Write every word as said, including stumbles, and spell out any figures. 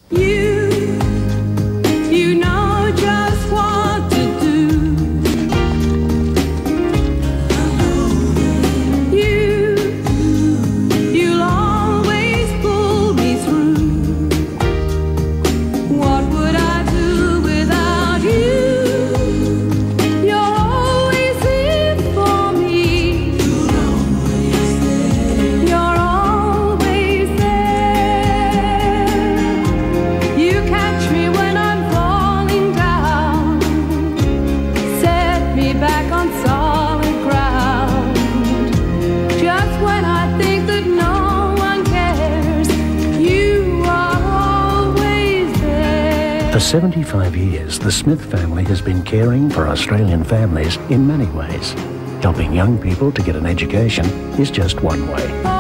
You, you know just what to do. You, you'll always pull me through. What would I do without you? You're always here for me. You're always there. You're always there. You catch me when I'm falling down, set me back on solid ground. Just when I think that no one cares, you are always there. For seventy-five years, the Smith family has been caring for Australian families in many ways. Helping young people to get an education is just one way.